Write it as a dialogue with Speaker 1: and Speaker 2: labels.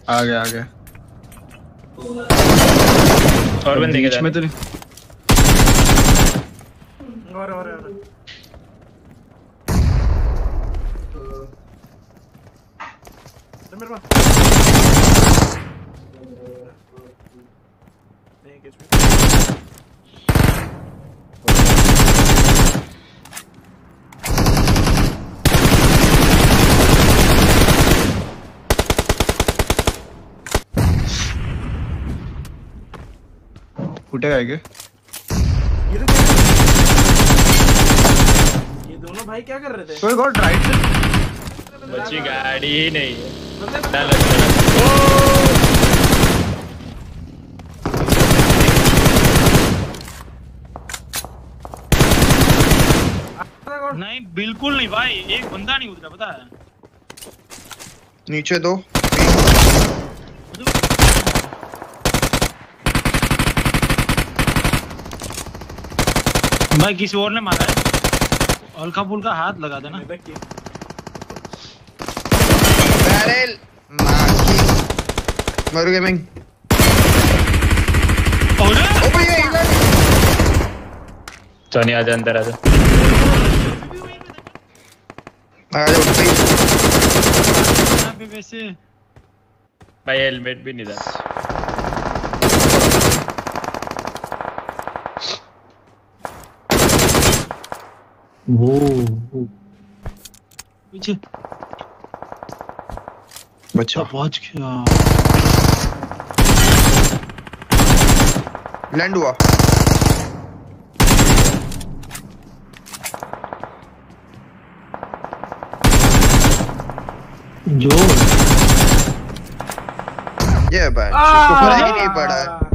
Speaker 1: आ गया
Speaker 2: और बंदे के
Speaker 1: में तो नहीं।
Speaker 3: और मेरे पास नहीं किस में
Speaker 1: फुटेगा क्या?
Speaker 3: ये दोनों भाई क्या कर रहे थे?
Speaker 1: कोई गॉड राइट से
Speaker 2: बच्ची गाड़ी ही नहीं है। चल
Speaker 4: नहीं बिल्कुल नहीं भाई, एक बंदा नहीं उतरा पता है।
Speaker 5: नीचे दो
Speaker 4: भाई किसी और ने मारा है, हल्का फुल्का हाथ लगा देना।
Speaker 5: बैरल माकी मर गेमिंग। ओ भैया इधर
Speaker 2: सोनी आजा अंदर आजा।
Speaker 5: आ जाओ
Speaker 4: यहाँ पे वैसे
Speaker 2: भाई हेलमेट भी नहीं था।
Speaker 4: वो पीछे
Speaker 5: बच्चा
Speaker 4: पहुंच गया।
Speaker 5: लैंड हुआ।
Speaker 4: जो
Speaker 5: ये बैच इसको फर्क ही नहीं पड़ा।